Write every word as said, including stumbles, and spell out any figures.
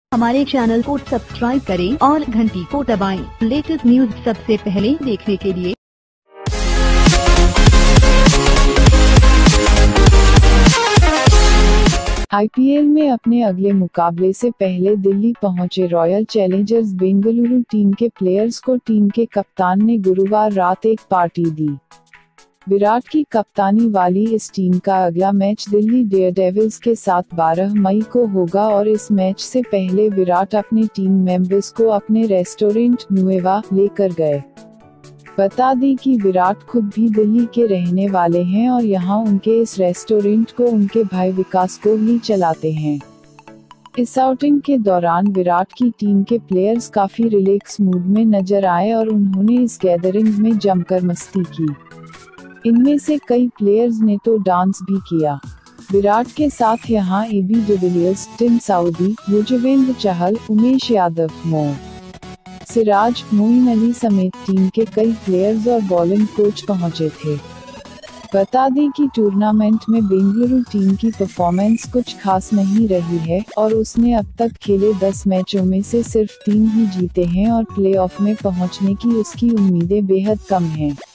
हमारे चैनल को सब्सक्राइब करें और घंटी को दबाएं। लेटेस्ट न्यूज सबसे पहले देखने के लिए। आईपीएल में अपने अगले मुकाबले से पहले दिल्ली पहुंचे रॉयल चैलेंजर्स बेंगलुरु टीम के प्लेयर्स को टीम के कप्तान ने गुरुवार रात एक पार्टी दी। विराट की कप्तानी वाली इस टीम का अगला मैच दिल्ली डेयरडेविल्स के साथ बारह मई को होगा और इस मैच से पहले विराट अपने टीम मेंबर्स को अपने रेस्टोरेंट नुएवा लेकर गए। बता दें कि विराट खुद भी दिल्ली के रहने वाले हैं और यहां उनके इस रेस्टोरेंट को उनके भाई विकास कोहली चलाते हैं। इस आउटिंग के दौरान विराट की टीम के प्लेयर्स काफी रिलैक्स मूड में नजर आए और उन्होंने इस गैदरिंग में जमकर मस्ती की। इनमें से कई प्लेयर्स ने तो डांस भी किया। विराट के साथ यहां AB de Villiers, Tim Southee, Yuzvendra Chahal, Umesh Yadav, Mo Siraj, Moin Ali समेत टीम के कई प्लेयर्स और बॉलिंग कोच पहुंचे थे। बता दें कि टूर्नामेंट में बेंगलुरु टीम की परफॉर्मेंस कुछ खास नहीं रही है और उसने अब तक खेले दस मैचों में से सिर्फ तीन ही जीते हैं और प्लेऑफ में पहुंचने की उसकी उम्मीदें बेहद कम हैं।